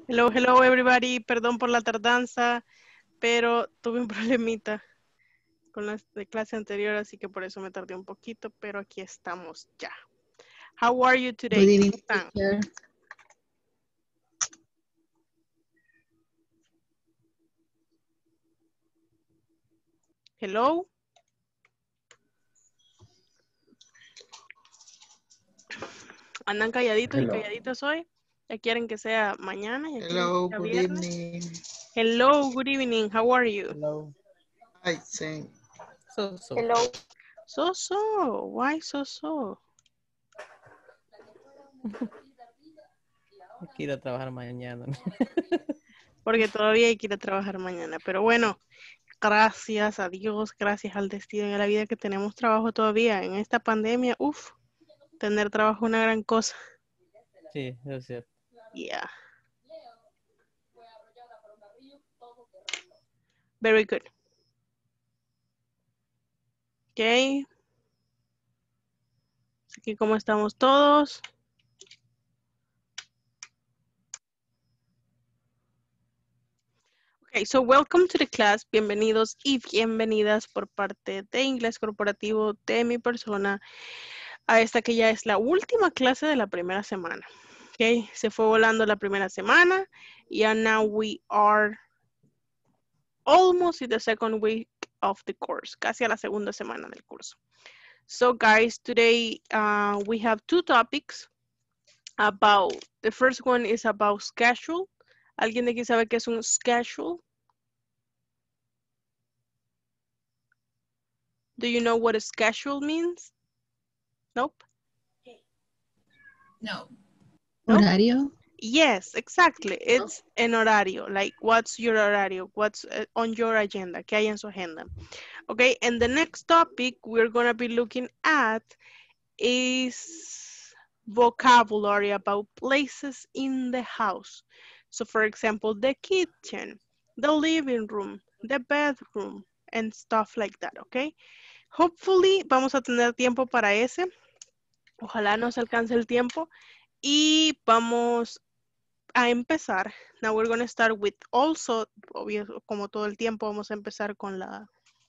Hello, hello everybody. Perdón por la tardanza, pero tuve un problemita con la de clase anterior, así que por eso me tardé un poquito, pero aquí estamos ya. How are you today? Good ¿Cómo evening, están? teacher. Hello. Andan calladitos y Hello. calladitas hoy. Ya quieren que sea mañana, ya quieren que Hello, sea good viernes. evening. Hello, good evening. How are you? Hello. Hi, same. So. Hello. So. Why so? Quiero trabajar mañana. Porque todavía hay que ir a trabajar mañana. Pero bueno, gracias a Dios, gracias al destino y a la vida que tenemos trabajo todavía. En esta pandemia, tener trabajo es una gran cosa. Sí, es cierto. Yeah. Very good. Ok. Aquí como estamos todos. Okay, so welcome to the class. Bienvenidos y bienvenidas por parte de Inglés Corporativo de mi persona a esta que ya es la última clase de la primera semana. Okay, se fue volando la primera semana y now we are almost in the second week of the course, casi a la segunda semana del curso. So guys, today we have two topics about, the first one is about schedule. ¿Alguien de aquí sabe qué es un schedule? Do you know what a schedule means? Nope. No. Nope. Horario. Yes, exactly. It's an horario. Like, what's your horario? What's on your agenda? ¿Qué hay en su agenda? Okay, and the next topic we're going to be looking at is vocabulary about places in the house. So, for example, the kitchen, the living room, the bedroom, and stuff like that, okay? Hopefully, vamos a tener tiempo para ese. Ojalá nos alcance el tiempo. Y vamos a empezar. Now we're going to start with also, obvio, como todo el tiempo, vamos a empezar con la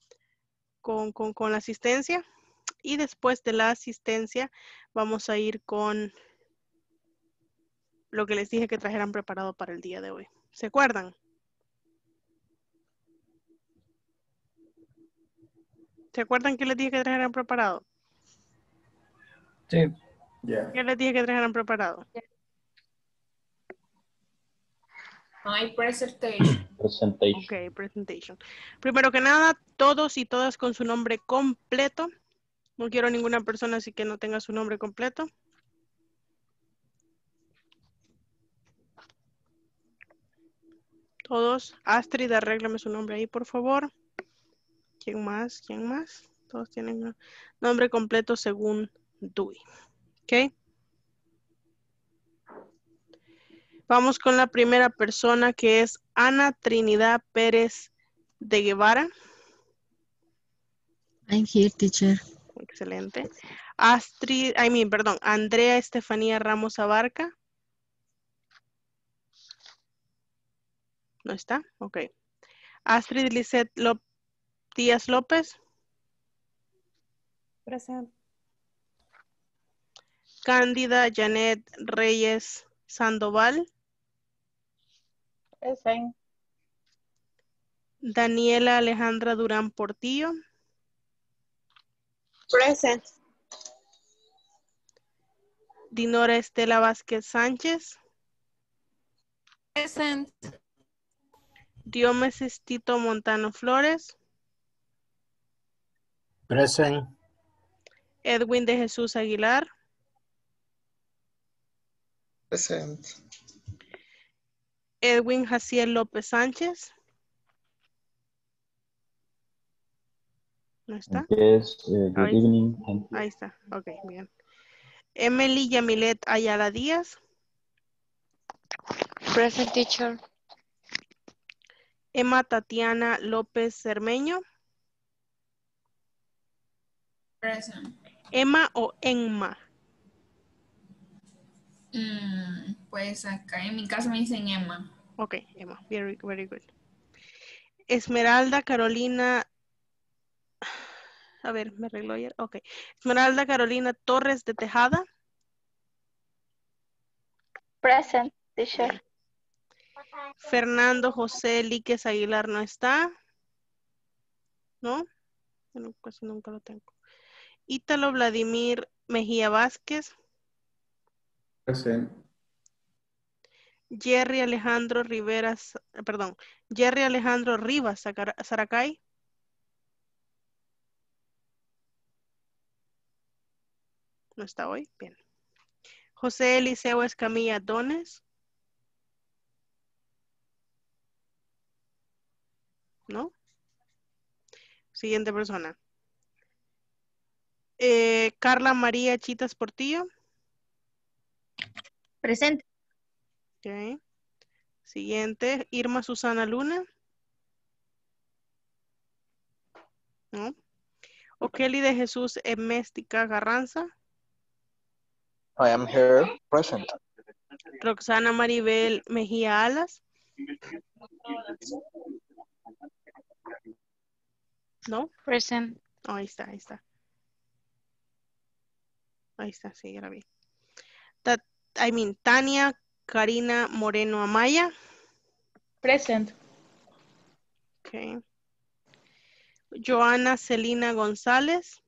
asistencia. Y después de la asistencia, vamos a ir con lo que les dije que trajeran preparado para el día de hoy. ¿Se acuerdan? ¿Se acuerdan que les dije que trajeran preparado? Sí. Yeah. ¿Qué les dije que trajeran preparado? My presentation. Presentation. Ok, presentation. Primero que nada, todos y todas con su nombre completo. No quiero ninguna persona así que no tenga su nombre completo. Todos. Astrid, arréglame su nombre ahí, por favor. ¿Quién más? ¿Quién más? Todos tienen nombre completo según Dewey. ¿Ok? Vamos con la primera persona que es Ana Trinidad Pérez de Guevara. I'm here, teacher. Excelente. Andrea Estefanía Ramos Abarca. ¿No está? Ok. Astrid Lisette Díaz López. Present. Cándida Janet Reyes Sandoval. Present. Daniela Alejandra Durán Portillo. Present. Dinora Estela Vázquez Sánchez. Present. Diomedes Tito Montano Flores. Present. Edwin de Jesús Aguilar. Present. Edwin Jaciel López Sánchez. ¿No está? Yes, good Ahí, evening. ahí está. Ok, bien. Emily Yamilet Ayala Díaz. Present, teacher. Emma Tatiana López Cermeño. Present. Emma o Enma. Pues acá en mi caso me dicen Emma. Ok, Emma, very, very good. Esmeralda Carolina, a ver, me arregló ayer. Ok. Esmeralda Carolina Torres de Tejada. Present, teacher. Bien. Fernando José Líquez Aguilar no está. ¿No? Bueno, casi nunca lo tengo. Ítalo Vladimir Mejía Vázquez. Present. Jerry Alejandro Rivas Saracay. No está hoy. Bien. José Eliseo Escamilla Dones. ¿No? Siguiente persona. Carla María Chitas Portillo. Present. Ok. Siguiente. Irma Susana Luna. ¿No? Okeli de Jesús Eméstica Garranza. I am here, present. Roxana Maribel Mejía Alas. ¿No? Present. Oh, ahí está, ahí está. Ahí está, sí, ya la vi. Tania Karina Moreno Amaya. Present. Ok. Joana Celina González.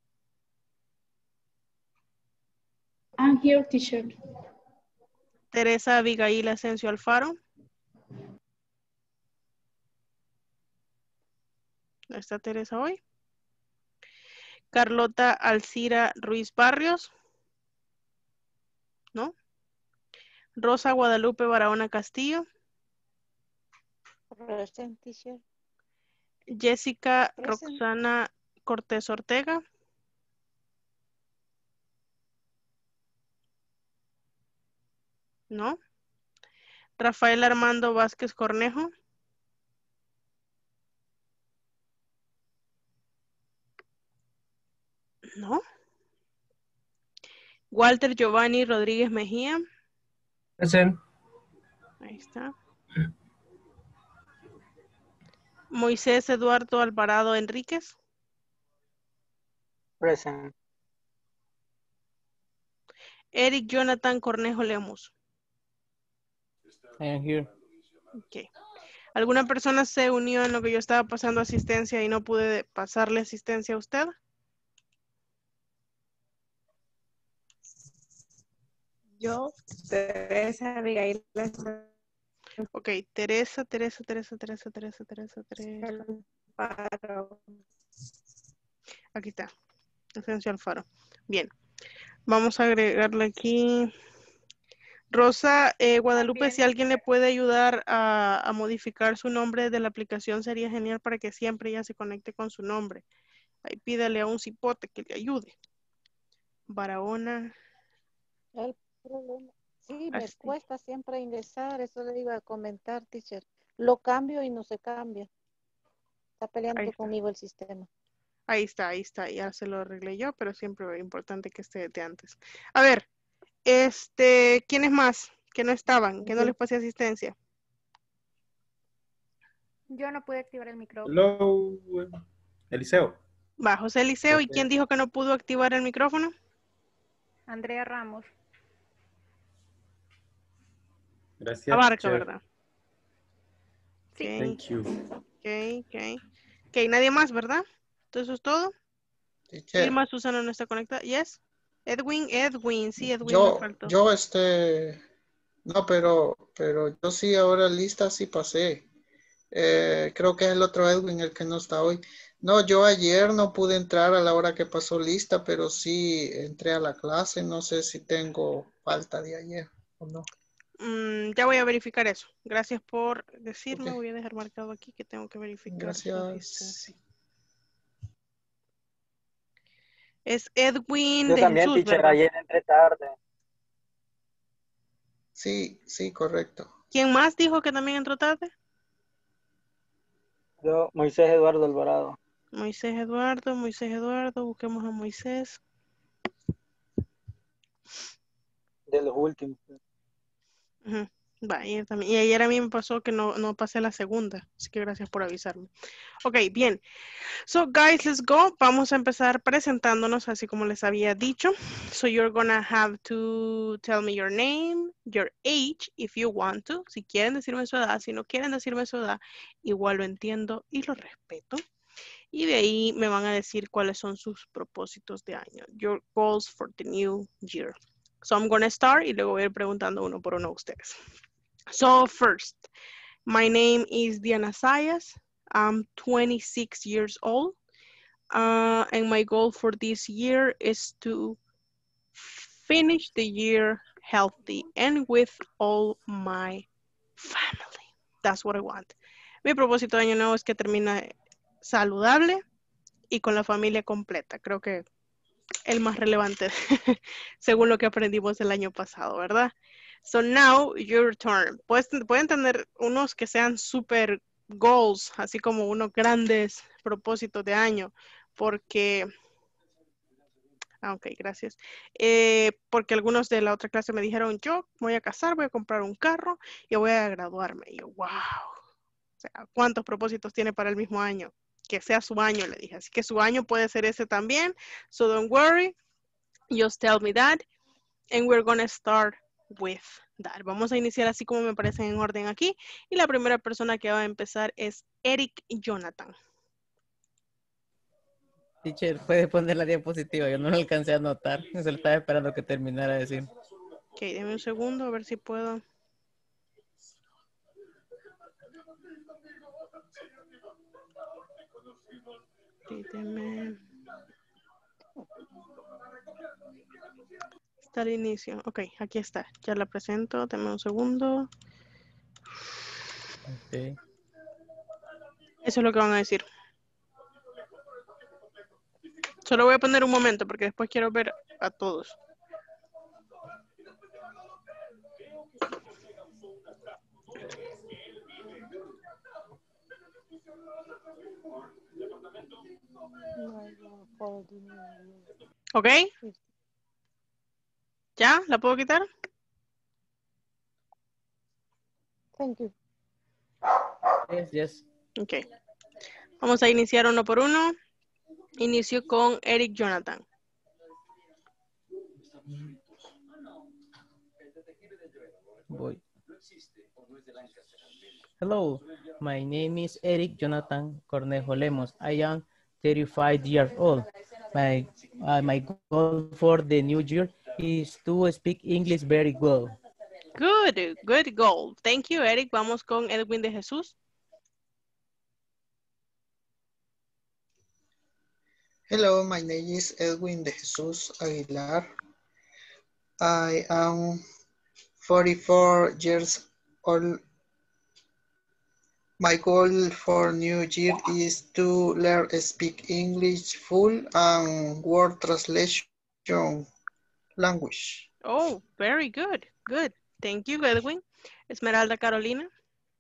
I'm here, teacher. Teresa Abigail Asensio Alfaro. ¿No está Teresa hoy? Carlota Alcira Ruiz Barrios. ¿No? Rosa Guadalupe Barahona Castillo. Present, teacher. Jessica Present. Roxana Cortés Ortega. ¿No? Rafael Armando Vázquez Cornejo. ¿No? Walter Giovanni Rodríguez Mejía. Present. Ahí está. Moisés Eduardo Alvarado Enríquez. Present. Eric Jonathan Cornejo Lemus. I am here. Ok. ¿Alguna persona se unió en lo que yo estaba pasando asistencia y no pude pasarle asistencia a usted? Yo, Teresa Abigail. Ok, Teresa. Alfaro. Aquí está. Asensio Alfaro. Bien. Vamos a agregarle aquí. Rosa Guadalupe, si alguien le puede ayudar a modificar su nombre de la aplicación, sería genial para que siempre ella se conecte con su nombre. Ahí pídale a un cipote que le ayude. Barahona. El problema. Sí, me Así. cuesta siempre ingresar, eso le iba a comentar, teacher. Lo cambio y no se cambia. Está Ahí peleando está. conmigo el sistema. Ahí está. Ya se lo arreglé yo, pero siempre es importante que esté de antes. A ver, ¿quiénes más que no estaban, que no les pasé asistencia? Yo no pude activar el micrófono. Hello, Eliseo. Va, José Eliseo. ¿Y quién dijo que no pudo activar el micrófono? Andrea Ramos. Gracias. Abarca, Chef. ¿verdad? Sí. Ok, Thank you. ok, nadie más, ¿verdad? Entonces eso es todo. Teacher, Irma Susana no está conectada. Yes. Edwin, sí, Edwin me yo, faltó. yo no, pero yo sí ahora lista sí pasé. Creo que es el otro Edwin el que no está hoy. No, yo ayer no pude entrar a la hora que pasó lista, pero sí entré a la clase. No sé si tengo falta de ayer o no. Ya voy a verificar eso. Gracias por decirme. Ok. Voy a dejar marcado aquí que tengo que verificar su Gracias. asistencia. Es Edwin Yo de también, Jesús, teacher, ¿verdad? ayer entré tarde. Sí, correcto. ¿Quién más dijo que también entró tarde? Yo, Moisés Eduardo Alvarado. Moisés Eduardo. Busquemos a Moisés. De los últimos. Ujú. Va, y, también, y ayer a mí me pasó que no pasé la segunda, así que gracias por avisarme. Ok, bien. So, guys, let's go. Vamos a empezar presentándonos, así como les había dicho. So, you're gonna have to tell me your name, your age, if you want to. Si quieren decirme su edad, si no quieren decirme su edad, igual lo entiendo y lo respeto. Y de ahí me van a decir cuáles son sus propósitos de año. Your goals for the new year. So, I'm gonna start y luego voy a ir preguntando uno por uno a ustedes. So, first, my name is Diana Sayas. I'm 26 years old. And my goal for this year is to finish the year healthy and with all my family. That's what I want. Mi propósito de año nuevo es que termine saludable y con la familia completa. Creo que el más relevante según lo que aprendimos el año pasado, ¿verdad? So now, your turn. Pueden tener unos que sean super goals, así como unos grandes propósitos de año, porque... Ok, gracias. Porque algunos de la otra clase me dijeron, yo voy a casar, voy a comprar un carro y voy a graduarme. Y yo, wow. O sea, ¿cuántos propósitos tiene para el mismo año? Que sea su año, le dije. Así que su año puede ser ese también. So don't worry. Just tell me that. And we're going to start with that. Vamos a iniciar así como me parecen en orden aquí. Y la primera persona que va a empezar es Eric Jonathan. Teacher, puede poner la diapositiva. Yo no lo alcancé a anotar. Se lo estaba esperando que terminara de decir. Ok, denme un segundo a ver si puedo. Dígame. Está al inicio. Ok, aquí está. Ya la presento. Denme un segundo. Okay. Eso es lo que van a decir. Solo voy a poner un momento porque después quiero ver a todos. ¿Ok? ¿Ya? ¿La puedo quitar? Thank you. Yes. Ok. Vamos a iniciar uno por uno. Inicio con Eric Jonathan. Voy. Hello, my name is Eric Jonathan Cornejo Lemos. I am 35 years old. My goal for the new year is to speak English very well. Good goal. Thank you, Eric. Vamos con Edwin de Jesús. Hello, my name is Edwin de Jesus Aguilar. I am 44 years old. My goal for New Year is to learn speak English full and word translation language. Oh, very good. Good. Thank you, Edwin. Esmeralda Carolina.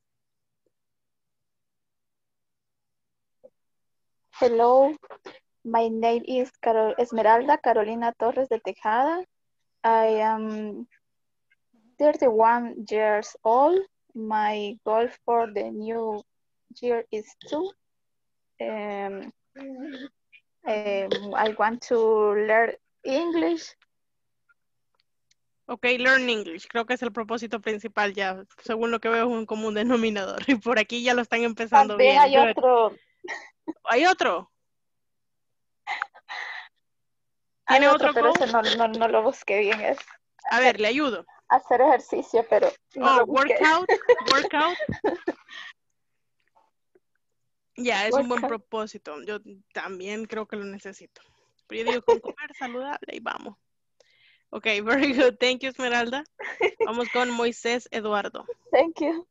Hello, my name is Esmeralda Carolina Torres de Tejada. I am 31 years old. My goal for the new year is to I want to learn English. Ok, learn English. Creo que es el propósito principal ya. Según lo que veo es un común denominador. Y por aquí ya lo están empezando También bien. hay Good. otro. ¿Hay otro? Hay ¿Tiene otro, otro pero goal? ese no lo busqué bien. Es A ver, le ayudo. hacer ejercicio, pero no lo busqué. Workout. Ya, es un buen Workout. propósito. Yo también creo que lo necesito. Pero yo digo, con comer saludable y vamos. Ok, very good. Thank you, Esmeralda. Vamos con Moisés Eduardo. Thank you.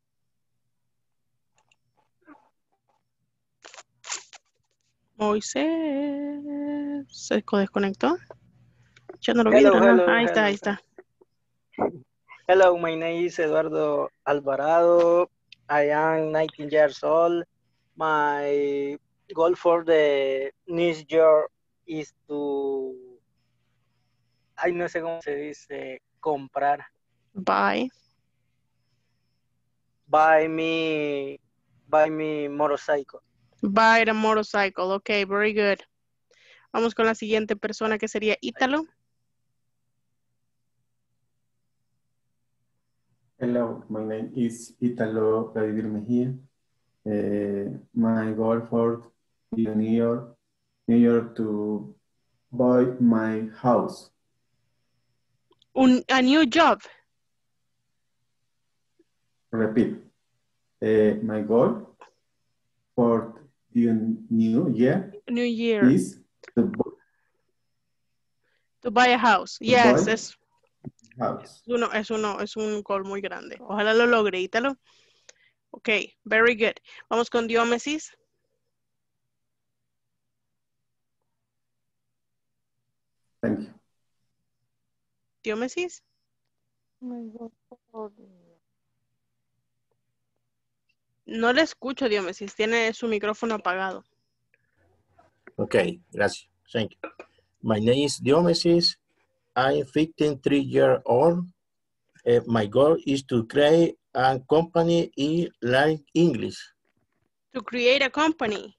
Moisés. ¿Se desconectó? Yo no lo vi. Hello. Ahí está. Hello, my name is Eduardo Alvarado. I am 19 years old. My goal for the next year is to, ay, no sé cómo se dice, comprar. Bye. buy me motorcycle. Buy a motorcycle. Okay, very good. Vamos con la siguiente persona que sería Ítalo. Hello, my name is Italo Vladimir Mejia. My goal for New York to buy my house. A new job. Repeat. My goal for the new year New year. is To buy a house. Yes, buy es house. es un goal muy grande. Ojalá lo logre, Ítalo. Ok, very good. Vamos con Diómesis. Thank you. Diómesis. No le escucho, Diómesis. Tiene su micrófono apagado. Okay, gracias. Thank you. My name is Diomesis. I'm 53 years old. My goal is to create a company in learn English. To create a company.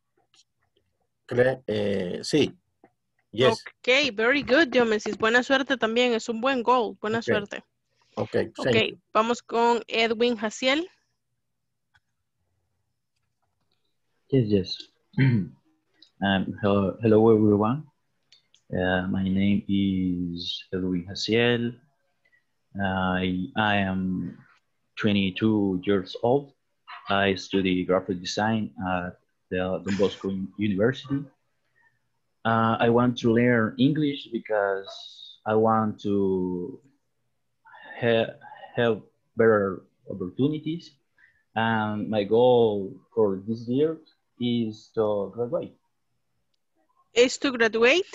Sí. Yes. Ok, very good, Diomesis. Buena suerte también. Es un buen goal. Buena suerte. Okay, Ok, thank you. vamos con Edwin Jaciel. Yes. Hello everyone. My name is Edwin Jaciel. I am 22 years old. I study graphic design at the Don Bosco University. I want to learn English because I want to have better opportunities. And my goal for this year is to graduate. Is to graduate?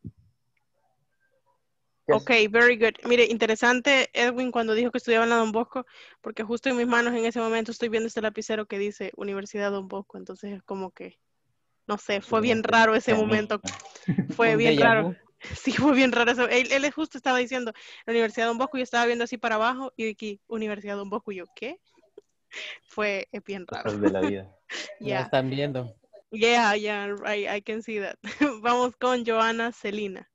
Yes. Ok, very good. Mire, interesante, Edwin, cuando dijo que estudiaba en la Don Bosco, porque justo en mis manos en ese momento estoy viendo este lapicero que dice Universidad Don Bosco, entonces es como que, no sé, fue bien raro ese momento. Fue Un bien déjà raro. vu. Sí, fue bien raro eso. Él justo estaba diciendo la Universidad Don Bosco, yo estaba viendo así para abajo y aquí, Universidad Don Bosco, y yo, ¿qué? Fue bien raro. Cosas de la vida. Ya están viendo. Yeah, I can see that. Vamos con Joana Celina.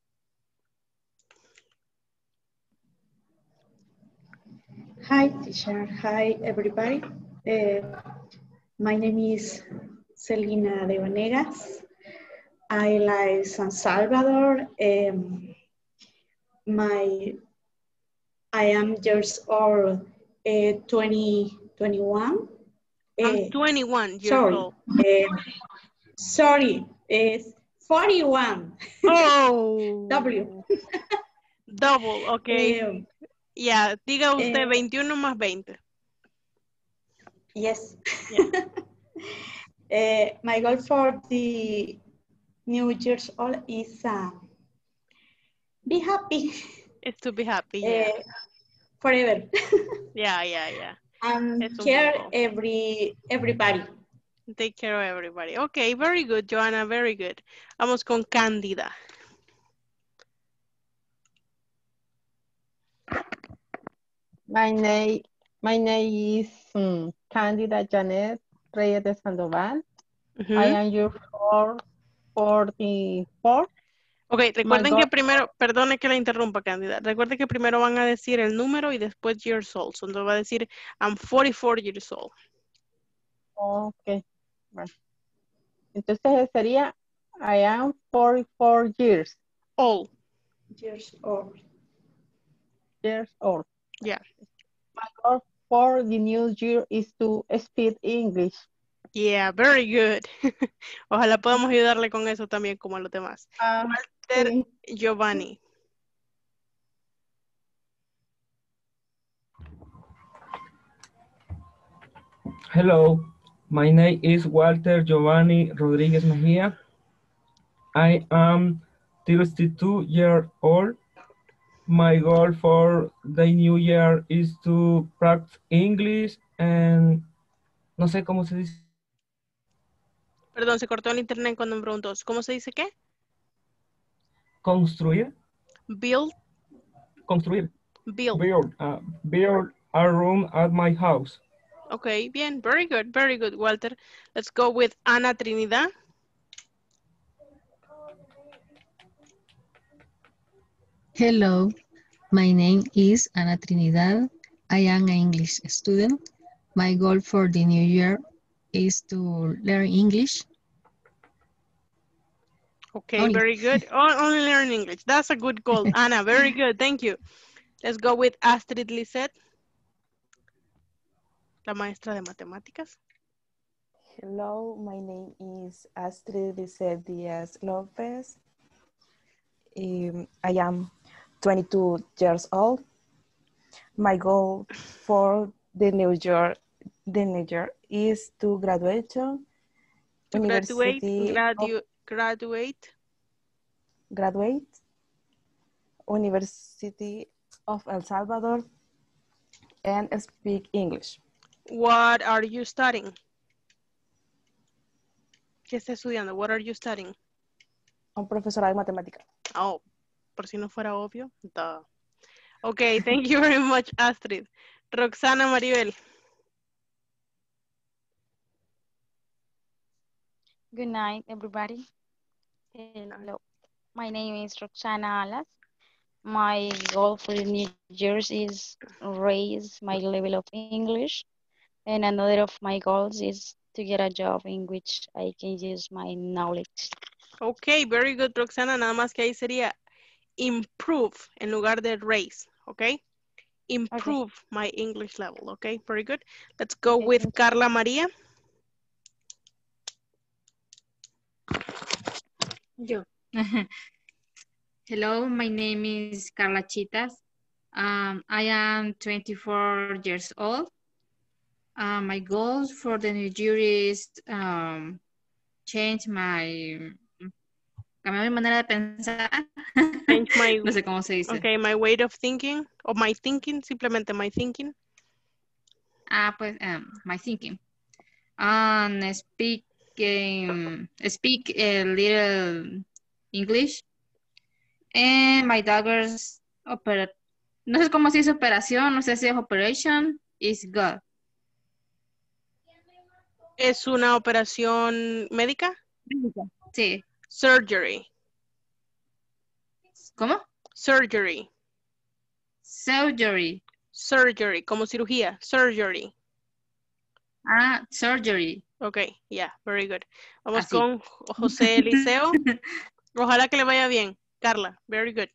Hi, teacher. Hi, everybody. My name is Celina de Vanegas. I like San Salvador. I am years old, 21. I'm 21 years old. Sorry, it's 41. Oh. W. Double, ok. Ya, diga usted 21 más 20. Yes. Yeah. My goal for the New Year's old is be happy. It's to be happy, yeah. Forever. Yeah. And care everybody. Take care of everybody. Okay, very good, Joanna, very good. Vamos con Cándida. My name is Candida Janet Reyes de Sandoval. I am your 44. Ok, recuerden que primero, perdone que la interrumpa, Cándida. Recuerden que primero van a decir el número y después years old. Entonces va a decir, I'm 44 years old. Ok. Bueno. Entonces sería, I am 44 years. Old. Years old. Years old. Yeah. My goal for the new year is to speak English. Yeah, very good. Ojalá podamos ayudarle con eso también como a los demás. Walter Giovanni. Hello, my name is Walter Giovanni Rodriguez Mejia. I am 32 years old. My goal for the new year is to practice English and no sé cómo se dice. Perdón, se cortó el internet cuando me preguntó. ¿Cómo se dice qué? Construir. Build. Construir. Build. Build a room at my house. Okay, bien. Very good, Walter. Let's go with Ana Trinidad. Hello, my name is Ana Trinidad. I am an English student. My goal for the new year is to learn English. Okay, Only. very good. Only learn English. That's a good goal, Ana. Very good. Thank you. Let's go with Astrid Lisette, la maestra de matemáticas. Hello, my name is Astrid Lisette Diaz Lopez. I am 22 years old. My goal for the new year is to graduate. Graduate University of El Salvador and speak English. What are you studying? ¿Qué está estudiando? What are you studying? Un profesorado de matemática. Oh, por si no fuera obvio. Duh. Okay, thank you very much, Astrid. Roxana Maribel. Good night, everybody. Hello. My name is Roxana Alas. My goal for the new year is raise my level of English. And another of my goals is to get a job in which I can use my knowledge. Okay, very good, Roxana. Nada más que ahí sería improve en lugar de raise, okay? Improve my English level, okay? Very good. Let's go with Carla María. Yo. Hello, my name is Carla Chitas. I am 24 years old. My goal for the new year is change my... Cambiar mi manera de pensar. Change my, no sé cómo se dice. Okay, my way of thinking, or my thinking, simplemente my thinking. Pues, my thinking. Speak a little English. And my daughter's no sé cómo se dice operación, no sé si es operation, is good. ¿Es una operación médica? Sí. Surgery. ¿Cómo? Surgery. Surgery. Surgery, como cirugía. Surgery. Surgery. Okay, yeah, very good. Vamos con José Eliseo. Ojalá que le vaya bien. Carla, very good.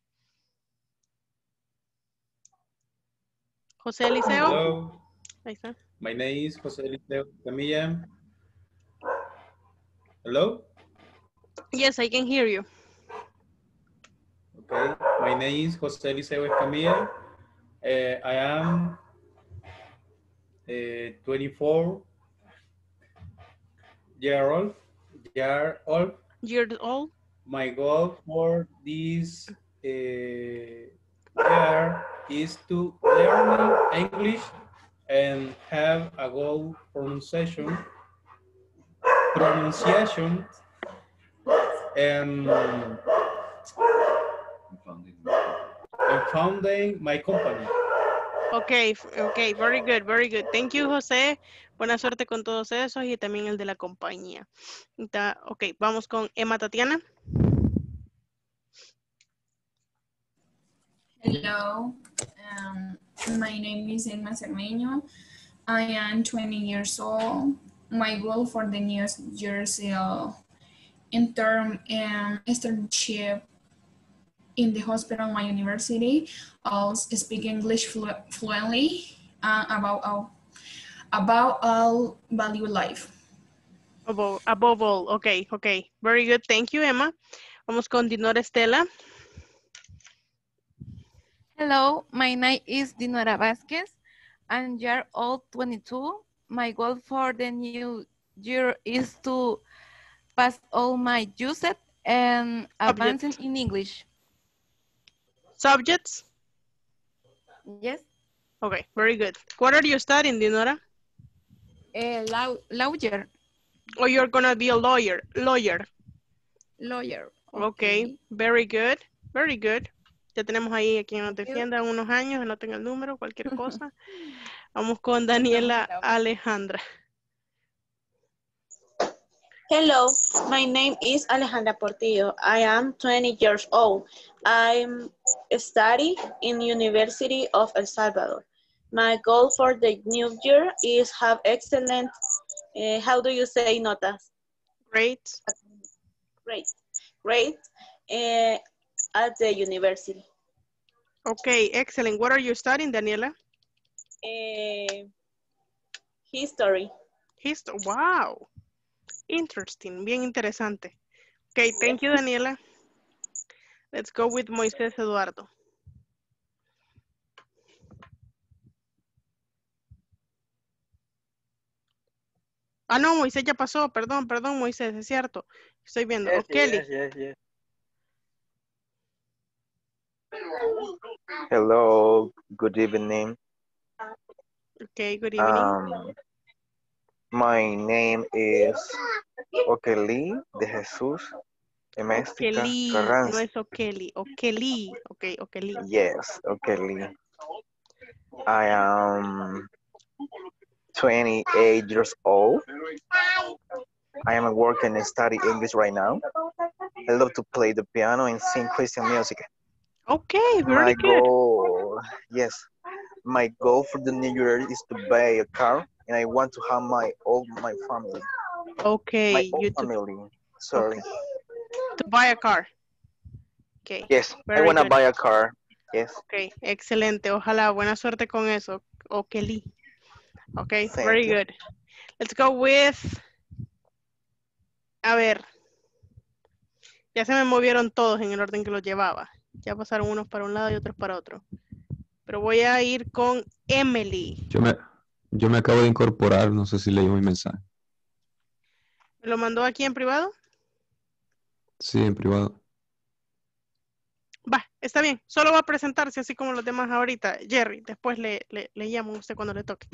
José Eliseo. Hello. Ahí está. My name is José Eliseo Camilla. Hello? Yes, I can hear you. Okay, my name is José Eliseo Escamilla. I am 24 years old. My goal for this year is to learn English and have a good pronunciation and founding my company. Okay, very good. Thank you, José. Buena suerte con todos esos y también el de la compañía. Ok, vamos con Emma Tatiana. Hello, my name is Emma Cermeño. I am 20 years old. My goal for the new year is internship in the hospital, my university. I'll speak English fluently about all value life. Above all, okay. Very good, thank you, Emma. Vamos con Dinora Estela. Hello, my name is Dinora Vasquez. I'm year old 22. My goal for the new year is to pass all my uses and advancing in English. Subjects? Yes. Okay, very good. What are you studying, Dinora? Lawyer. Oh, you're gonna be a lawyer. Lawyer. Okay, very good. Ya tenemos ahí a quien nos defienda en unos años, anoten el número, cualquier cosa. Vamos con Daniela Alejandra. Hello, my name is Alejandra Portillo. I am 20 years old. I'm studying in University of El Salvador. My goal for the new year is have excellent, how do you say notas? Great. Great, at the university. Okay, excellent. What are you studying, Daniela? History. Wow. Interesting, bien interesante. Okay, thank you, Daniela. Let's go with Moisés Eduardo. Ah, no, Moisés ya pasó. Perdón, Moisés, es cierto. Estoy viendo. Yes, Kelly. yes. Hello, good evening. Okay, good evening. My name is Okeli de Jesús Eméstica Okeli, Carranza. no es Okeli. Okeli. Okay, Okeli. Yes, Okeli. I am 28 years old. I am working and study English right now. I love to play the piano and sing Christian music. Okay, very good. My goal for the new year is to buy a car, and I want to have my family. Okay, Sorry. Okay. To buy a car. Okay. Yes, very I want to good. buy a car. Yes. Okay, excelente. Ojalá, buena suerte con eso. Okeli. Okay, Thank very you. good. Let's go with... A ver. Ya se me movieron todos en el orden que los llevaba. Ya pasaron unos para un lado y otros para otro. Pero voy a ir con Emily. Yo me acabo de incorporar, no sé si leí mi mensaje. ¿Me lo mandó aquí en privado? Sí, en privado. Va, está bien. Solo va a presentarse así como los demás ahorita. Jerry, después le llamo a usted cuando le toque.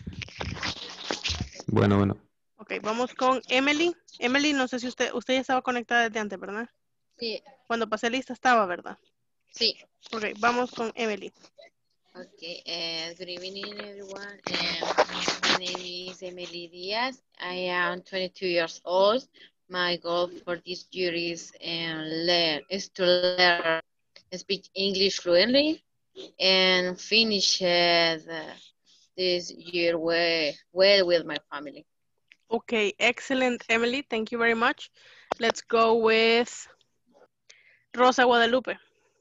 Bueno. Ok, vamos con Emily. Emily, no sé si usted ya estaba conectada desde antes, ¿verdad? Sí. Cuando pasé lista estaba, ¿verdad? Sí. Ok, vamos con Emily. Okay, good evening, everyone. My name is Emily Diaz. I am 22 years old. My goal for this year is to learn speak English fluently and finish this year well with my family. Okay, excellent, Emily. Thank you very much. Let's go with Rosa Guadalupe.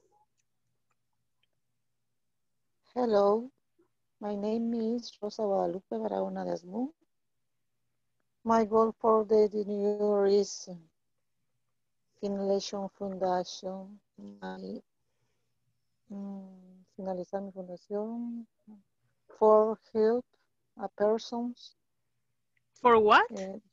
Hello, my name is Rosa Guadalupe Barahona de Asmu. My goal for the new year is fundación, finalizar mi fundación, for help a persons. For what?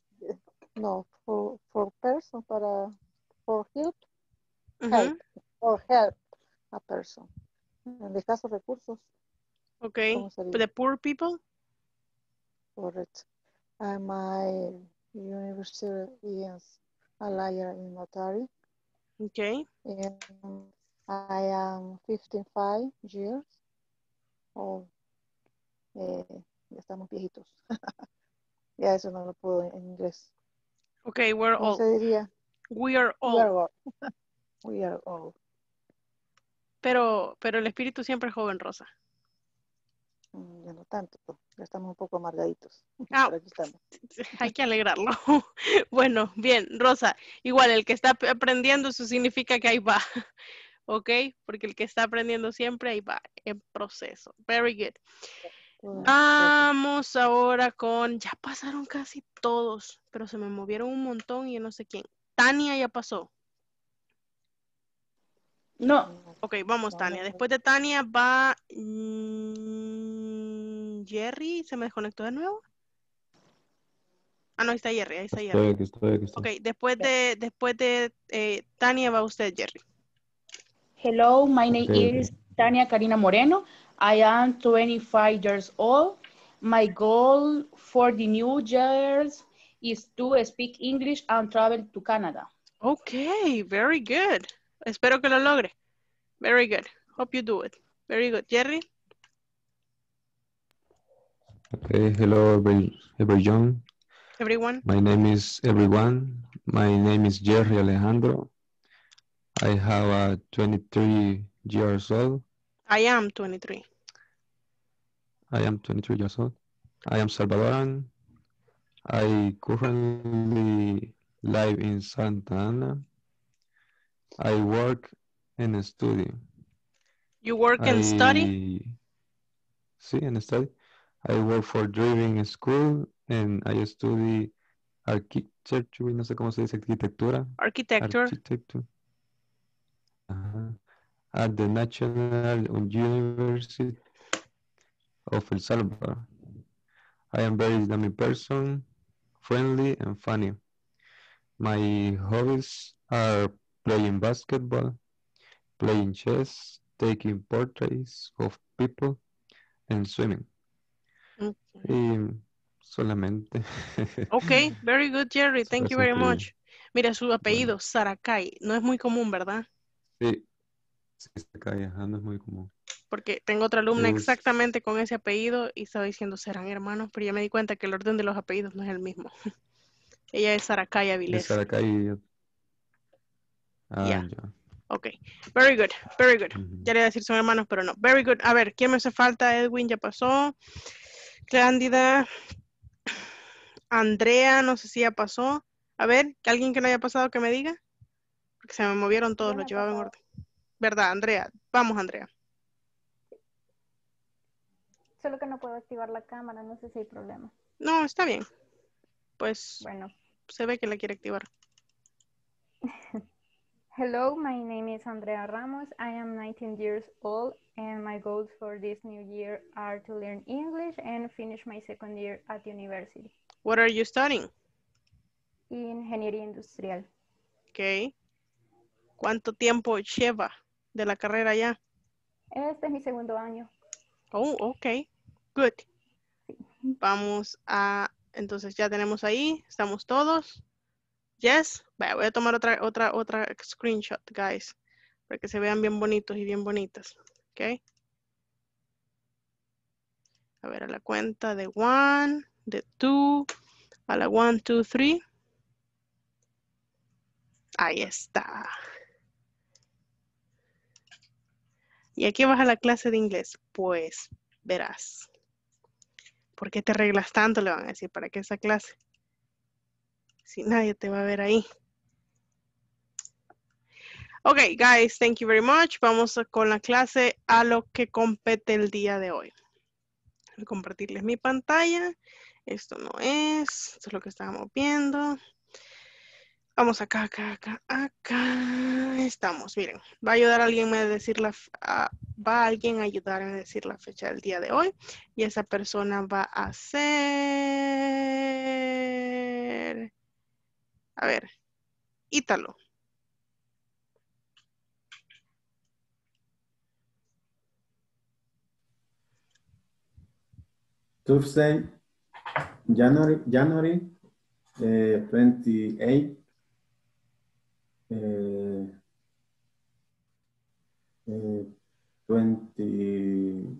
For person, for help, or help a person. En escasos recursos. Okay, the poor people? Correct. My university is a liar in notary. Okay. And I am 55 years old. Ya estamos viejitos. Ya eso no lo puedo en inglés. Okay, we're ¿Cómo old. se diría? We are old. We are old. Pero el espíritu siempre es joven, Rosa. Ya no tanto, ya estamos un poco amargaditos. Pero aquí estamos. Hay que alegrarlo. Bueno, bien, Rosa, igual el que está aprendiendo, eso significa que ahí va. ¿Ok? Porque el que está aprendiendo siempre ahí va, en proceso. Very good. Vamos ahora con, ya pasaron casi todos, pero se me movieron un montón y yo no sé quién. Tania ya pasó. No. Ok, vamos, Tania. Después de Tania va Jerry. ¿Se me desconectó de nuevo? Ah, no, ahí está Jerry. Estoy. Ok, después de Tania va usted, Jerry. Hello, my name is Tania Karina Moreno. I am 25 years old. My goal for the new year is to speak English and travel to Canada. Okay, very good. Espero que lo logre. Very good. Hope you do it. Very good. Jerry? Okay, hello everyone. Everyone. My name is everyone. My name is Jerry Alejandro. I have a 23 years old. I am 23. I am 23 years old. I am Salvadoran. I currently live in Santa Ana. I work and study. You work and study? Sí, and study. I work for driving school and I study architecture, no sé cómo se dice arquitectura. Architecture. Architecture. At the National University of El Salvador. I am very dynamic person, friendly and funny. My hobbies are playing basketball, playing chess, taking portraits of people, and swimming. Y solamente. Okay, very good, Jerry. Thank you Eso very escribí. much. Mira, su apellido, Saracay, no es muy común, ¿verdad? Sí, sí, acá no es muy común. Porque tengo otra alumna Es exactamente con ese apellido y estaba diciendo serán hermanos, pero ya me di cuenta que el orden de los apellidos no es el mismo. Ella es Saracay Avilés. Saracay. Yeah. Ya. Okay, very good, very good. Ya le iba a decir son hermanos, pero no. Very good. A ver, ¿quién me hace falta? Edwin ya pasó. Cándida. Andrea, no sé si ya pasó. A ver, que alguien que no haya pasado que me diga. Porque se me movieron todos, los llevaba en orden. ¿Verdad, Andrea? Vamos, Andrea. Solo que no puedo activar la cámara, no sé si hay problema. No, está bien. Pues bueno. Se ve que la quiere activar. Hello, my name is Andrea Ramos. I am 19 years old and my goals for this new year are to learn English and finish my second year at university. What are you studying? Ingeniería industrial. Okay. ¿Cuánto tiempo lleva de la carrera ya? Este es mi segundo año. Oh, okay. Good. Vamos a... Entonces ya tenemos ahí. ¿Estamos todos? Yes. Vaya, voy a tomar otra screenshot, guys. Para que se vean bien bonitos y bien bonitas. Ok. A ver, a la cuenta de 1, de 2, a la 1, 2, 3. Ahí está. ¿Y a qué vas a la clase de inglés? Pues verás. ¿Por qué te arreglas tanto? Le van a decir, ¿para qué esa clase? Si nadie te va a ver ahí. Ok, guys, thank you very much. Vamos con la clase a lo que compete el día de hoy. Voy a compartirles mi pantalla. Esto no es. Esto es lo que estábamos viendo. Vamos acá, acá. Estamos, miren. Va a ayudar a alguien a decir va alguien a ayudarme a decir la fecha del día de hoy. Y esa persona va a ser... A ver, Ítalo. Thursday, January 28. 20.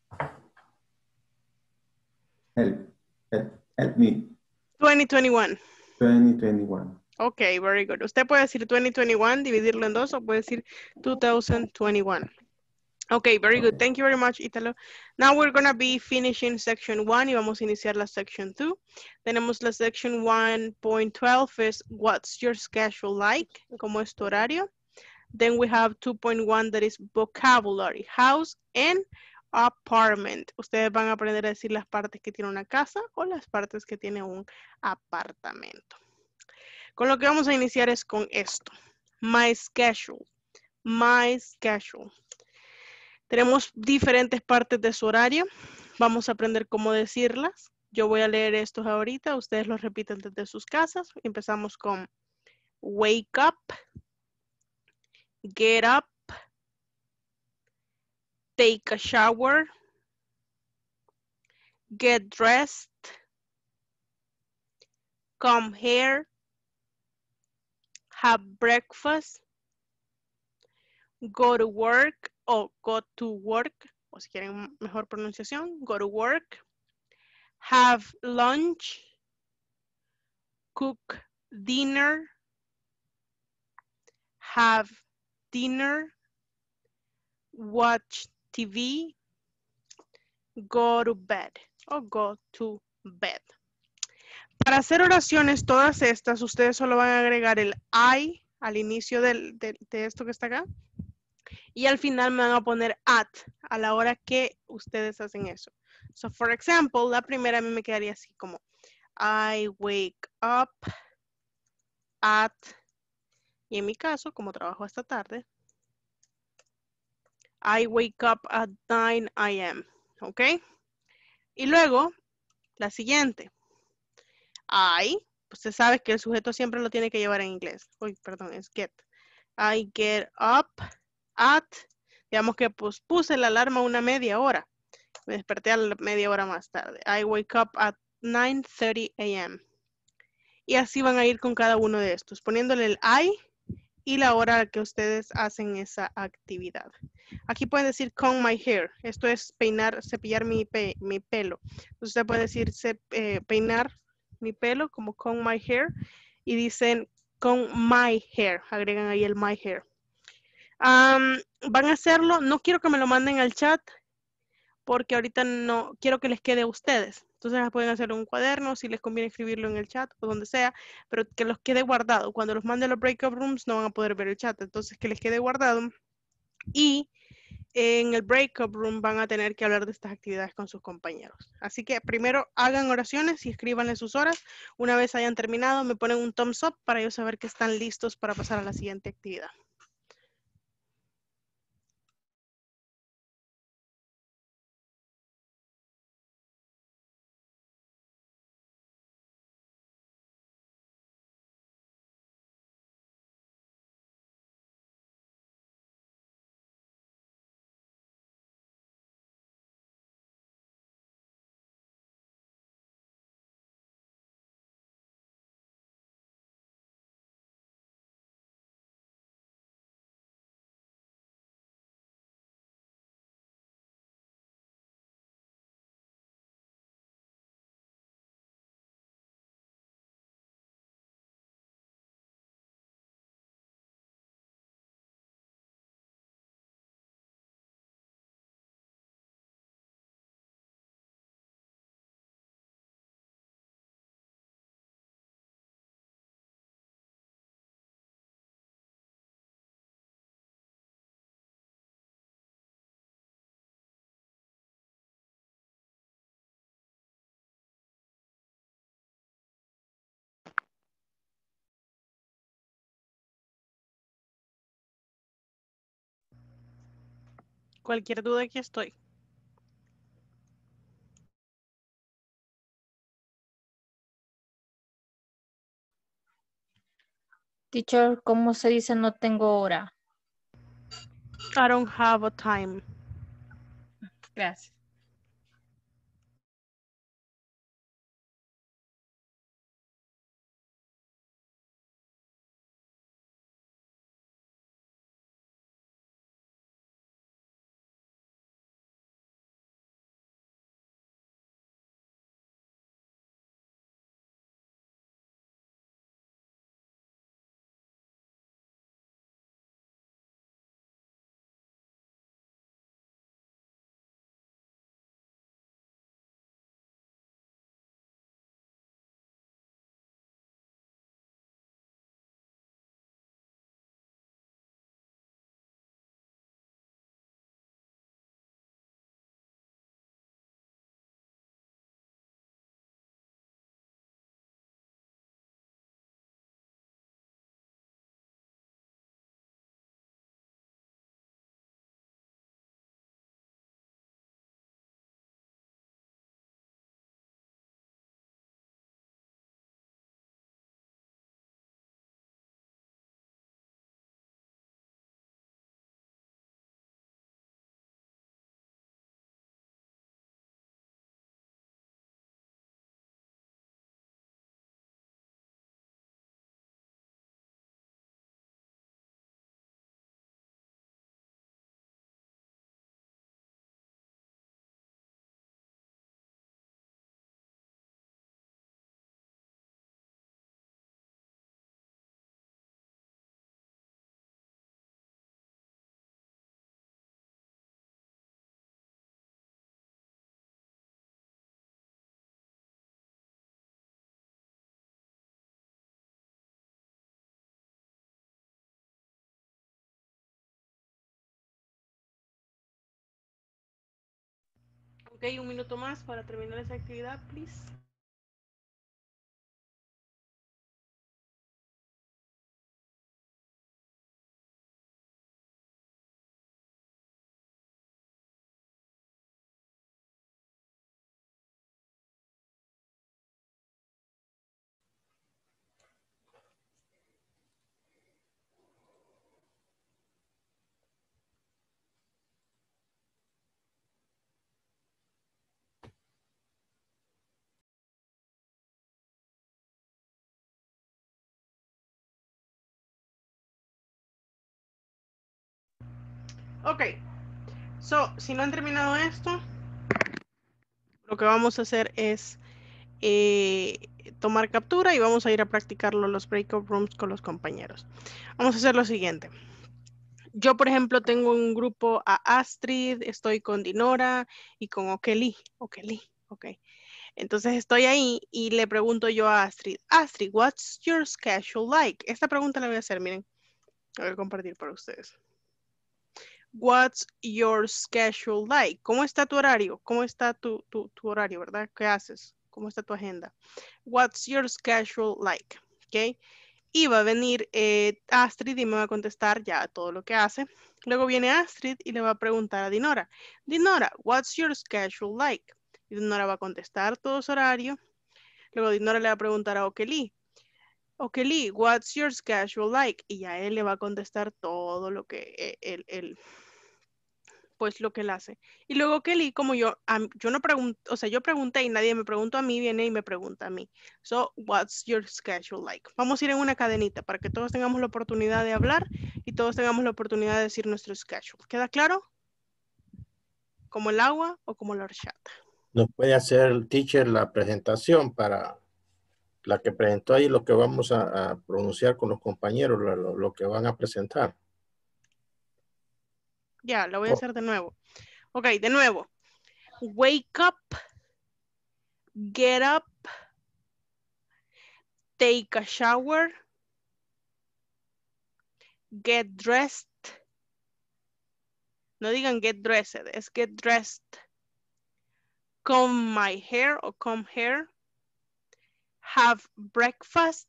Help me. 2021. 2021. Ok, very good. Usted puede decir 2021, dividirlo en dos, o puede decir 2021. Okay, very good. Thank you very much, Italo. Now we're going to be finishing section 1 y vamos a iniciar la section 2. Tenemos la section 1.12 es what's your schedule like? ¿Cómo es tu horario? Then we have 2.1 that is vocabulary, house and apartment. Ustedes van a aprender a decir las partes que tiene una casa o las partes que tiene un apartamento. Con lo que vamos a iniciar es con esto. My schedule. My schedule. Tenemos diferentes partes de su horario. Vamos a aprender cómo decirlas. Yo voy a leer estos ahorita. Ustedes los repiten desde sus casas. Empezamos con wake up, get up, take a shower, get dressed, come here, have breakfast, go to work o go to work, o si quieren mejor pronunciación, go to work, have lunch, cook dinner, have dinner, watch TV, go to bed o go to bed. Para hacer oraciones, todas estas, ustedes solo van a agregar el I al inicio de esto que está acá. Y al final me van a poner at a la hora que ustedes hacen eso. So, for example, la primera a mí me quedaría así como I wake up at, y en mi caso, como trabajo esta tarde, I wake up at 9 a.m. ¿Ok? Y luego, la siguiente. Usted sabe que el sujeto siempre lo tiene que llevar en inglés. Uy, perdón, es get. I get up at, digamos que pues puse la alarma una media hora. Me desperté a la media hora más tarde. I wake up at 9:30 a.m. Y así van a ir con cada uno de estos, poniéndole el I y la hora que ustedes hacen esa actividad. Aquí pueden decir comb my hair. Esto es peinar, cepillar mi pelo. Usted puede decir peinar mi pelo como comb my hair y dicen comb my hair. Agregan ahí el my hair. Van a hacerlo, no quiero que me lo manden al chat porque ahorita no quiero que les quede a ustedes. Entonces pueden hacer un cuaderno si les conviene escribirlo en el chat o donde sea, pero que los quede guardado. Cuando los mande a los breakout rooms no van a poder ver el chat, entonces que les quede guardado. Y en el breakout room van a tener que hablar de estas actividades con sus compañeros. Así que primero hagan oraciones y escríbanle sus horas. Una vez hayan terminado, me ponen un thumbs up para yo saber que están listos para pasar a la siguiente actividad. Cualquier duda, aquí estoy. Teacher, ¿cómo se dice no tengo hora? I don't have a time. Gracias. Ok, un minuto más para terminar esa actividad, please. Ok, so, si no han terminado esto, lo que vamos a hacer es tomar captura y vamos a ir a practicarlo en los breakout rooms con los compañeros. Vamos a hacer lo siguiente. Yo, por ejemplo, tengo un grupo a Astrid, estoy con Dinora y con Okeli. Ok. Entonces estoy ahí y le pregunto yo a Astrid, Astrid, what's your schedule like? Esta pregunta la voy a hacer, miren. La voy a compartir para ustedes. What's your schedule like? ¿Cómo está tu horario? ¿Cómo está tu horario, verdad? ¿Qué haces? ¿Cómo está tu agenda? What's your schedule like? ¿Ok? Y va a venir Astrid y me va a contestar ya todo lo que hace. Luego viene Astrid y le va a preguntar a Dinora. Dinora, what's your schedule like? Y Dinora va a contestar todo su horario. Luego Dinora le va a preguntar a Okeli. Okeli, what's your schedule like? Y ya él le va a contestar todo lo que pues lo que él hace. Y luego Kelly, como yo no pregunto, o sea, yo pregunté y nadie me preguntó a mí, viene y me pregunta a mí. So, what's your schedule like? Vamos a ir en una cadenita para que todos tengamos la oportunidad de hablar y todos tengamos la oportunidad de decir nuestro schedule. ¿Queda claro? ¿Como el agua o como la horchata? Nos puede hacer el teacher la presentación para la que presentó ahí, lo que vamos a pronunciar con los compañeros, lo que van a presentar. Ya, lo voy a hacer de nuevo. Ok, de nuevo. Wake up, get up, take a shower, get dressed. No digan get dressed, es get dressed. Comb my hair or comb hair. Have breakfast.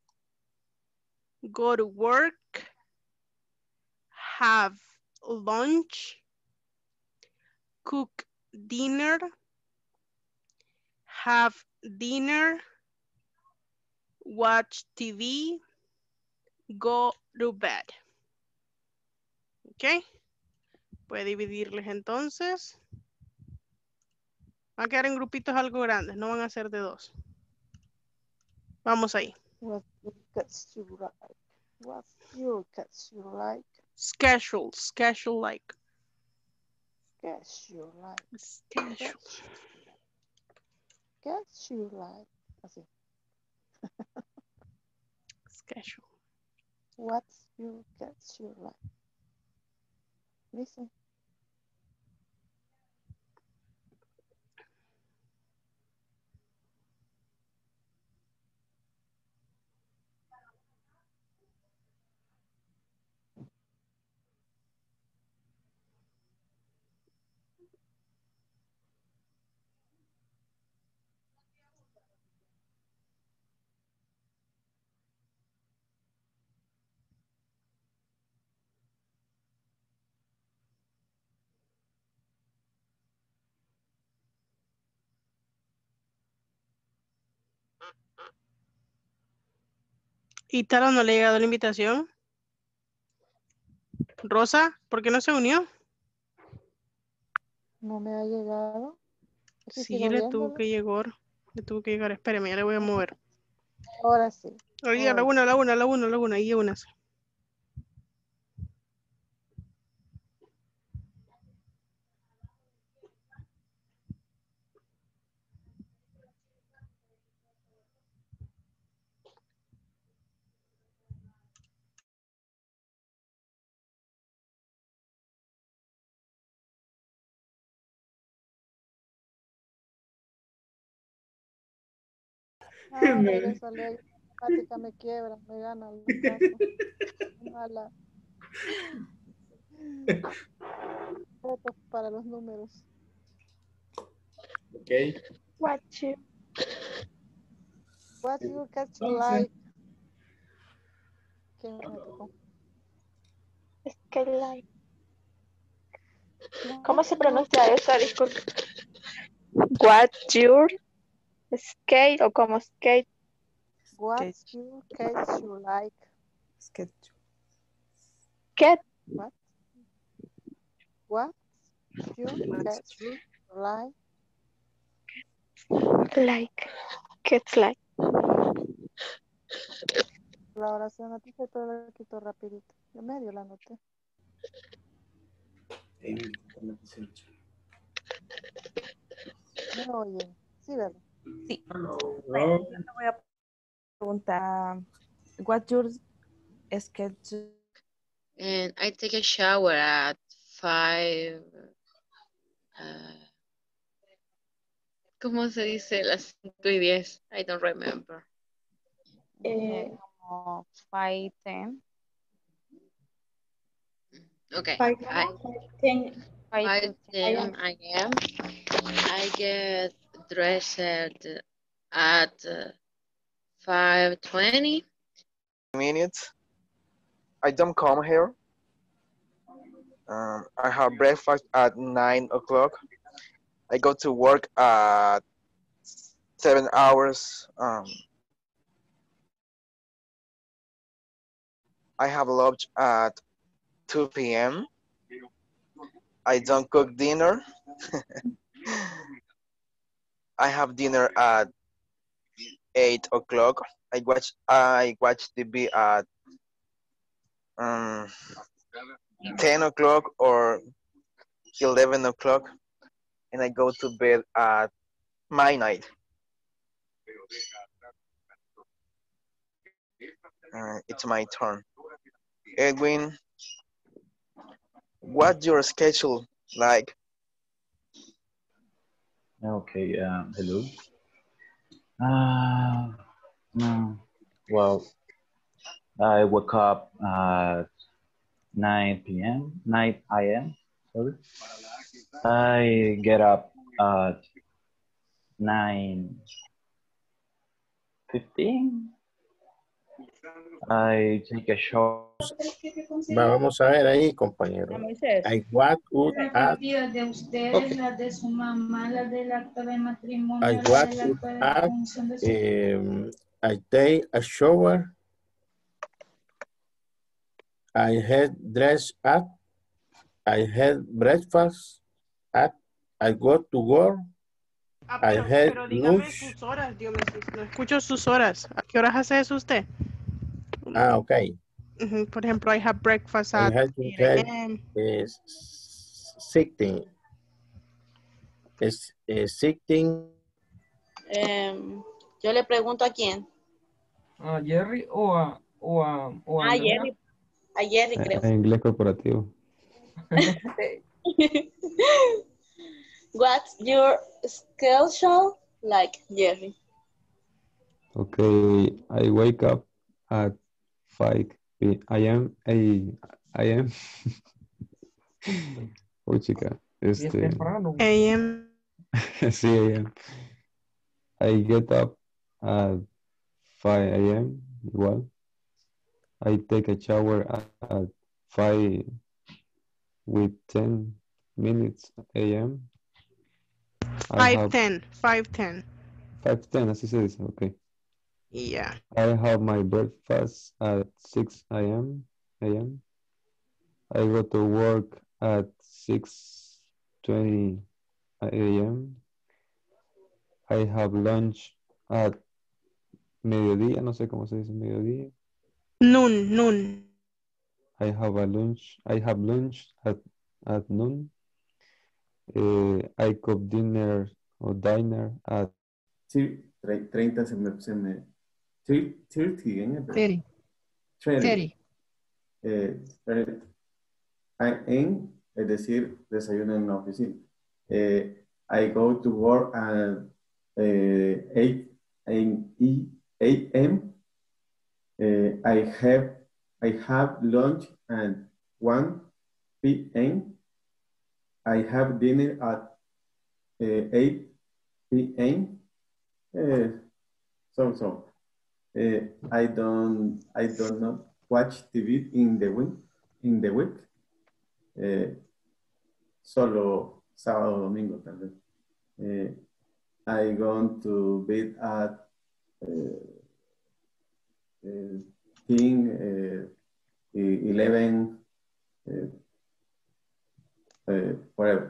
Go to work. Have lunch. Cook dinner. Have dinner. Watch TV. Go to bed. ¿Ok? Puede dividirles entonces. Van a quedar en grupitos algo grandes, no van a ser de dos. Vamos ahí. What's your schedule like? What's your schedule like? Schedule like. Schedule like. Schedule. Schedule like. Así. Schedule. What's your schedule like? Listen. ¿Y Tara no le ha llegado la invitación? Rosa, ¿por qué no se unió? No me ha llegado. Aquí Sí, sigo le tuvo viéndolo. que llegar. Le tuvo que llegar. Espéreme, ya le voy a mover. Ahora sí. Oye, a la una, ahí únase. Ah, regresa alegre. Matemática me quiebra, me gana el caso. Mala. Retos para los números. Okay. What you catch like? ¿Quién me tocó? skate like? ¿Cómo se pronuncia esa? Disculpe. What your skate o como skate? What's your catch you like? Sketch. Cat. What? What's your catch you like? Like. Cats like. La oración aquí se todo la quito rapidito. De medio la anoté. ¿Me oyen? Sí, ¿verdad? Sí. Bueno, yo te voy a preguntar, what's your schedule? And I take a shower at 5. ¿Cómo se dice? Las 5:10. I don't remember. Como 5:10. Okay. 5:10 5:10 a.m. I get dressed at 5:20. Minutes. I don't come here. I have breakfast at 9 o'clock. I go to work at 7 hours. I have lunch at 2 p.m. I don't cook dinner. I have dinner at 8 o'clock. I watch TV at 10 o'clock or 11 o'clock, and I go to bed at midnight. It's my turn. Edwin, what's your schedule like? Okay, hello. Well, I woke up at 9 p.m., 9 a.m., sorry. I get up at 9:15. I take a shower. Vamos a ver ahí, compañero. I wake up at de ustedes, la de su mamá, la del acta de matrimonio, I la del wake acta de up, función de su... I take a shower. I had dressed at. I had breakfast at. I go to work. I had Pero dígame lunch. sus horas, Dios mío, no escucho sus horas. ¿A qué horas hace eso usted? Ah, ok. Por ejemplo, I have breakfast I at had to 8 have a.m. sitting. Sitting. Yo le pregunto a quién. ¿A Jerry o a Andrea? Jerry. A Jerry, creo. Inglés corporativo. What's your schedule like, Jerry? Okay, I wake up at 5 p.m. I am. Oh, chica. AM. Sí, AM. I get up at 5 a.m. igual. I take a shower at 5 with 10 minutes a.m. 5:10. 5:10. 5:10, así se dice, okay. Yeah. I have my breakfast at 6 a.m. I go to work at 6:20 a.m. I have lunch at mediodía, no sé cómo se dice mediodía. Noon. I have lunch at noon. I cook dinner at 30 se me 30 en 30. Es decir, desayuno en la oficina. I go to work at 8 a.m. I have lunch at 1 p.m. I have dinner at 8 p.m. So. I don't not watch TV in the week. Solo sábado domingo tal vez. I go to bed at 10, 11, whatever.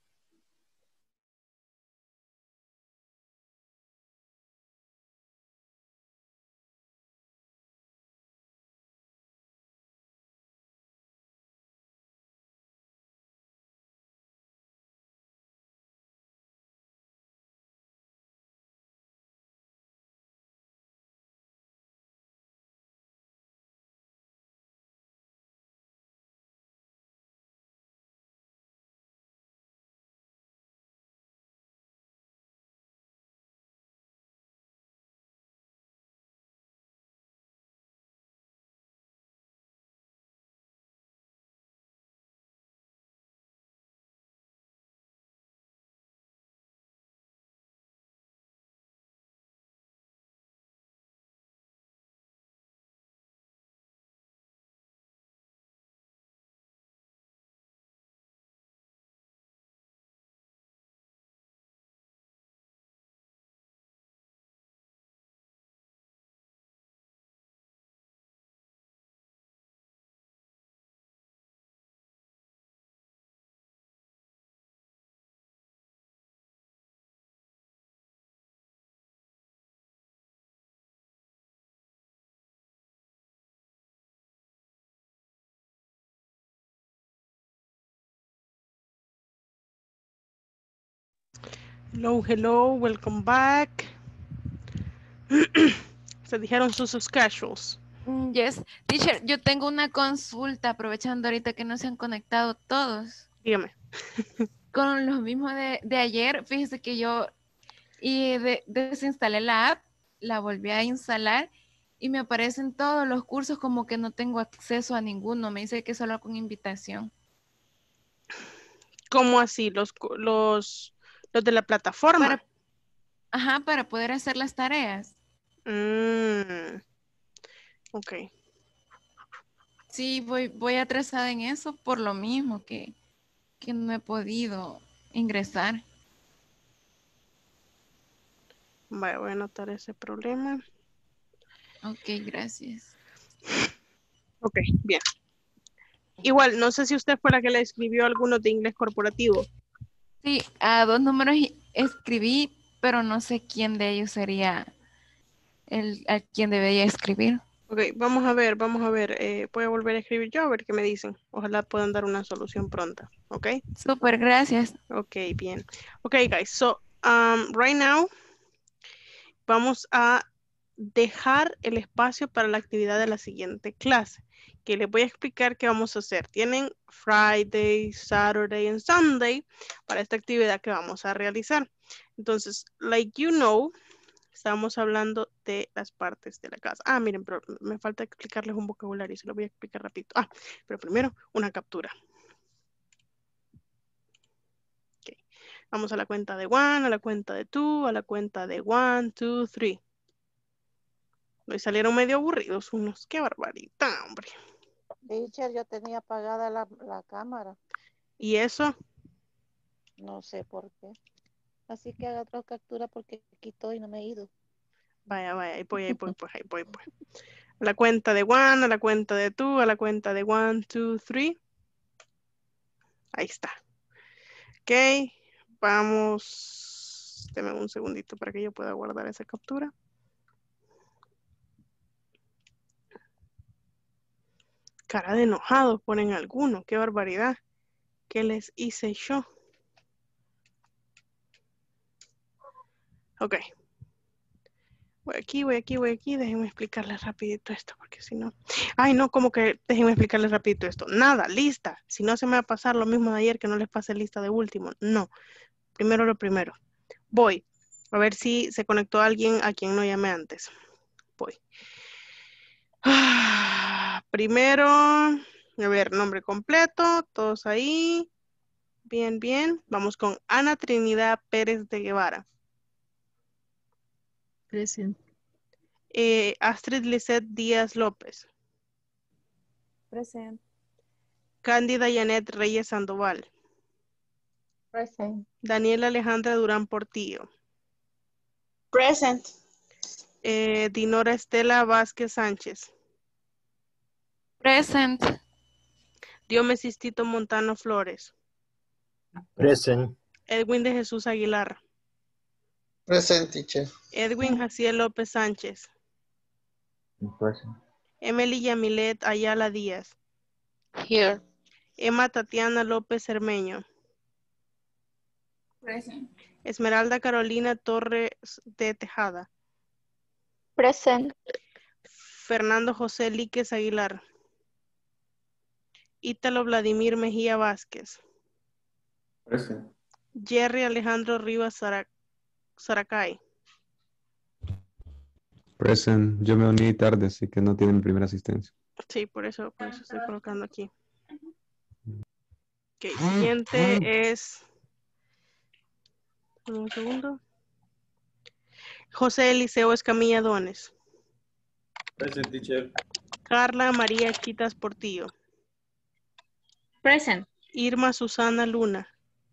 Hello, welcome back. Se dijeron sus schedules. Yes, teacher, yo tengo una consulta aprovechando ahorita que no se han conectado todos. Dígame. Con lo mismo de ayer, fíjese que yo desinstalé la app, la volví a instalar y me aparecen todos los cursos como que no tengo acceso a ninguno. Me dice que solo con invitación. ¿Cómo así? Los de la plataforma. Para poder hacer las tareas. Ok. Sí, voy atrasada en eso por lo mismo que no he podido ingresar. Voy a anotar ese problema. Ok, gracias. Ok, bien. Igual, no sé si usted fue la que le escribió algunos de inglés corporativo. Sí, a 2 números escribí, pero no sé quién de ellos sería a quien debería escribir. Ok, vamos a ver. Voy a volver a escribir yo a ver qué me dicen. Ojalá puedan dar una solución pronta. Ok. Súper, gracias. Ok, bien. Ok, guys. So, right now, vamos a dejar el espacio para la actividad de la siguiente clase, que les voy a explicar qué vamos a hacer. Tienen Friday, Saturday and Sunday para esta actividad que vamos a realizar. Entonces, like you know, estamos hablando de las partes de la casa. Miren, pero me falta explicarles un vocabulario, se lo voy a explicar rápido. Pero primero, una captura. Okay. Vamos a la cuenta de 1, a la cuenta de 2, a la cuenta de 1, 2, 3. Hoy salieron medio aburridos unos. ¡Qué barbaridad, hombre! Teacher, yo tenía apagada la cámara. ¿Y eso? No sé por qué. Así que haga otra captura porque quitó y no me he ido. Vaya, ahí voy. A la cuenta de 1, a la cuenta de 2, a la cuenta de 1, 2, 3. Ahí está. Ok, vamos. Deme un segundito para que yo pueda guardar esa captura. Cara de enojados ponen algunos. ¡Qué barbaridad! ¿Qué les hice yo? Ok. Voy aquí. Déjenme explicarles rapidito esto, porque si no... Ay, no, como que déjenme explicarles rapidito esto. Nada, lista. Si no se me va a pasar lo mismo de ayer, que no les pase lista de último. No. Primero lo primero. Voy. A ver si se conectó alguien a quien no llamé antes. Voy. Primero, a ver, nombre completo. Todos ahí. Bien. Vamos con Ana Trinidad Pérez de Guevara. Present. Astrid Lisette Díaz López. Present. Cándida Janet Reyes Sandoval. Present. Daniela Alejandra Durán Portillo. Present. Dinora Estela Vázquez Sánchez. Present. Diomedes Tito Montano Flores. Present. Edwin de Jesús Aguilar. Present, teacher. Edwin Jaciel López Sánchez. Present. Emily Yamilet Ayala Díaz. Here. Emma Tatiana López Cermeño. Present. Esmeralda Carolina Torres de Tejada. Present. Fernando José Líquez Aguilar. Ítalo Vladimir Mejía Vázquez. Present. Jerry Alejandro Rivas Saracay. Present. Yo me uní tarde, así que no tiene mi primera asistencia. Sí, por eso estoy colocando aquí. Ok, siguiente es... Un segundo. José Eliseo Escamilla Dones. Present, teacher. Carla María Quitas Portillo. Present. Irma Susana Luna.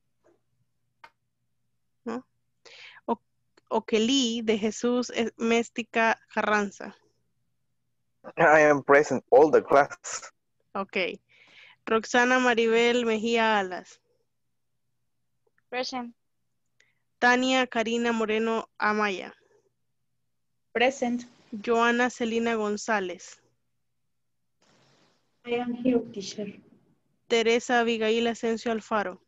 ¿No? Oquelí de Jesús Méstica Carranza. I am present all the class. Ok. Roxana Maribel Mejía Alas. Present. Tania Karina Moreno Amaya. Present. Joana Celina González. I am here, teacher. Teresa Abigail Asensio Alfaro.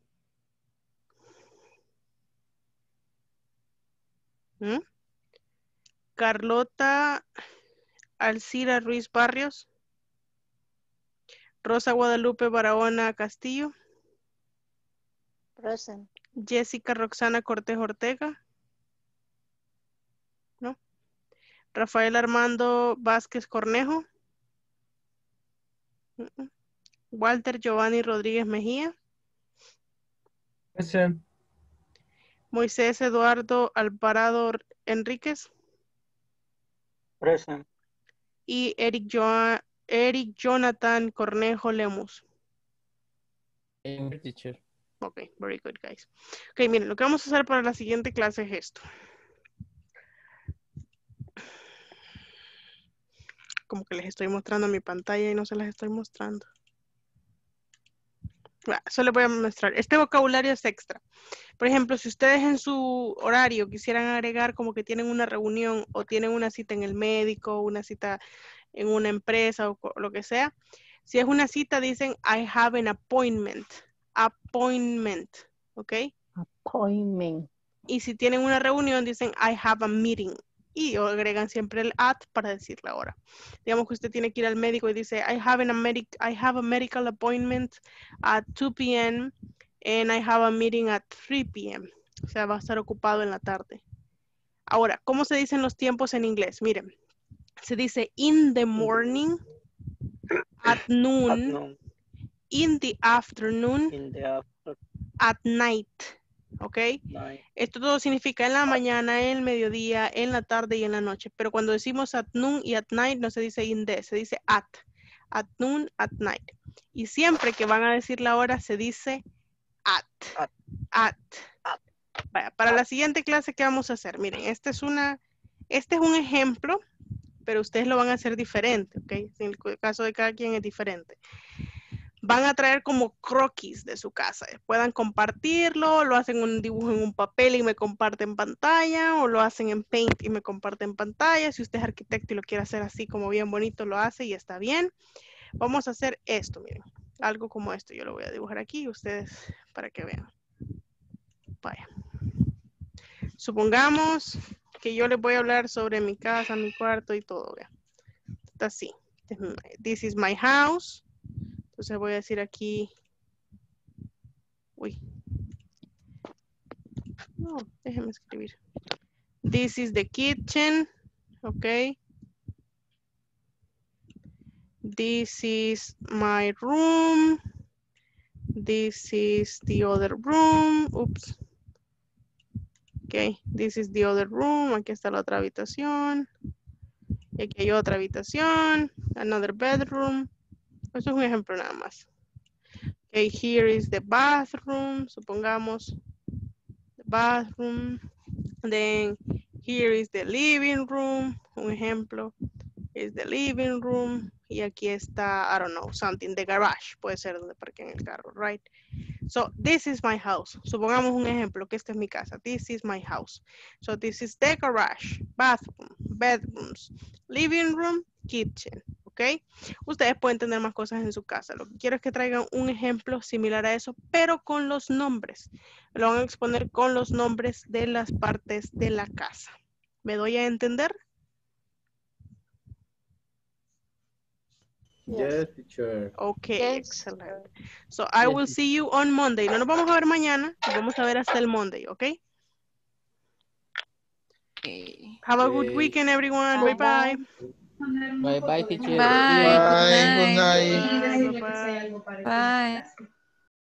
Carlota Alcira Ruiz Barrios. Rosa Guadalupe Barahona Castillo. Present. Jessica Roxana Cortés Ortega. ¿No? Rafael Armando Vázquez Cornejo. Walter Giovanni Rodríguez Mejía. Present. Moisés Eduardo Alvarado Enríquez. Present. Y Eric Jonathan Cornejo Lemus. Teacher. Ok, very good, guys. Ok, miren, lo que vamos a hacer para la siguiente clase es esto. Como que les estoy mostrando mi pantalla y no se las estoy mostrando. Solo les voy a mostrar. Este vocabulario es extra. Por ejemplo, si ustedes en su horario quisieran agregar como que tienen una reunión o tienen una cita en el médico, una cita en una empresa o lo que sea. Si es una cita, dicen I have an appointment. Appointment. ¿Ok? Appointment. Y si tienen una reunión, dicen I have a meeting. Y agregan siempre el at para decir la hora. Digamos que usted tiene que ir al médico y dice I have a medical appointment at 2 p.m. and I have a meeting at 3 p.m. O sea, va a estar ocupado en la tarde. Ahora, ¿cómo se dicen los tiempos en inglés? Miren, se dice in the morning, at noon, in the afternoon, at night. ¿Ok? Esto todo significa en la mañana, en el mediodía, en la tarde y en la noche. Pero cuando decimos at noon y at night no se dice in the, se dice at. At noon, at night. Y siempre que van a decir la hora se dice at. Vaya, para la siguiente clase, ¿qué vamos a hacer? Miren, este es un ejemplo, pero ustedes lo van a hacer diferente, ¿ok? En el caso de cada quien es diferente. Van a traer como croquis de su casa. Puedan compartirlo, lo hacen un dibujo en un papel y me comparten pantalla, o lo hacen en Paint y me comparten pantalla. Si usted es arquitecto y lo quiere hacer así como bien bonito, lo hace y está bien. Vamos a hacer esto, miren. Algo como esto. Yo lo voy a dibujar aquí, ustedes para que vean. Vaya. Supongamos que yo les voy a hablar sobre mi casa, mi cuarto y todo. Vean. Está así. This is my house. Entonces voy a decir aquí, no, déjenme escribir. This is the kitchen, ok. This is my room. This is the other room. Oops. Okay, this is the other room. Aquí está la otra habitación. Y aquí hay otra habitación. Another bedroom. Eso es un ejemplo nada más. Okay, here is the bathroom. Supongamos the bathroom. Then here is the living room. Un ejemplo is the living room. Y aquí está, I don't know, something, the garage. Puede ser donde parquen el carro, right? So this is my house. Supongamos un ejemplo, que esta es mi casa. This is my house. So this is the garage, bathroom, bedrooms, living room, kitchen. ¿Ok? Ustedes pueden tener más cosas en su casa. Lo que quiero es que traigan un ejemplo similar a eso, pero con los nombres. Lo van a exponer con los nombres de las partes de la casa. ¿Me doy a entender? Yes, teacher. Okay, excellent. So I will see you on Monday. No nos vamos a ver mañana, nos vamos a ver hasta el Monday, ¿ok? Have a good weekend, everyone. Bye-bye. Bye-bye, teacher. Bye. Bye, good Good night. night. Bye. Bye.